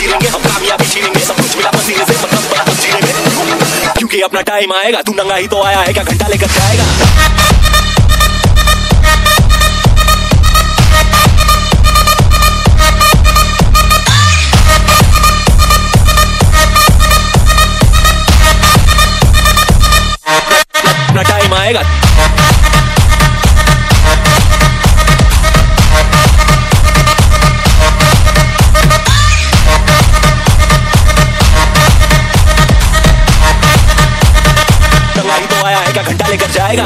गिरेंगे हम कामयाबी छीनेंगे सब कुछ मिला पसीने से मतलब बड़ा हम जीनेंगे क्योंकि अपना टाइम आएगा तू नंगा ही तो आया है क्या घंटा लेकर जाएगा अपना टाइम आएगा तो आया है क्या घंटा लेकर जाएगा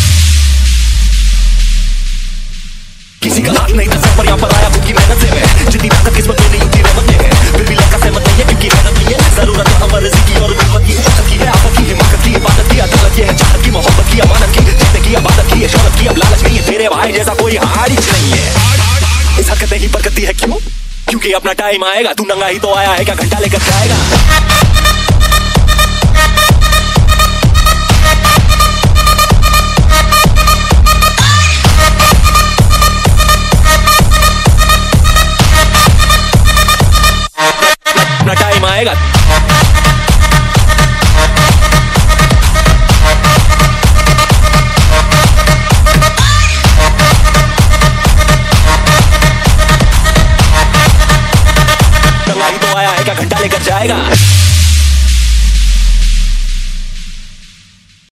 किसी का हाथ नहीं था सर पर यहाँ पर आया खुद की मेहनत से मैं जितनी ताकत किस्मत में नहीं उतनी रहमत में है फिर भी लड़का सहमत नहीं है क्योंकि मेहनत नहीं है जरूरत है अमर रिज़्क़ की और गुर्बत की उम्मत की है आफत की हिमाकत की इबादत की अदालत ये है चाहत की मोहब्बत की अमानत की जीने की इबादत की शौहरत की अब लालच नहीं है तेरे भाई जैसा कोई हारिज नहीं है इस हरकत नहीं बरकती है क्यों क्योंकि अपना टाइम आएगा तू नंगा ही तो आया है क्या घंटा लेकर जाएगा टाइम आएगा तो आया है क्या घंटा लेकर जाएगा